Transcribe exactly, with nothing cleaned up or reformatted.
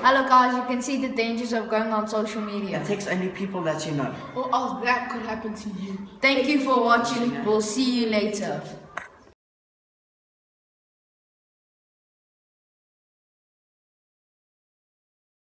Hello guys, you can see the dangers of going on social media. It takes only people that you know. Or else that could happen to you. Thank you for watching. We'll see you later.